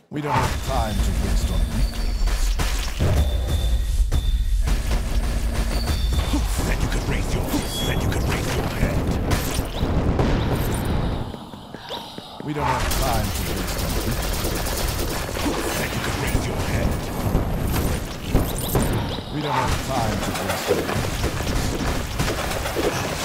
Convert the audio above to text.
We don't have time to waste on weaklings. Who said you could raise your head? We don't have time to waste on weaklings. Who said you could raise your head? We don't have time to waste on weaklings.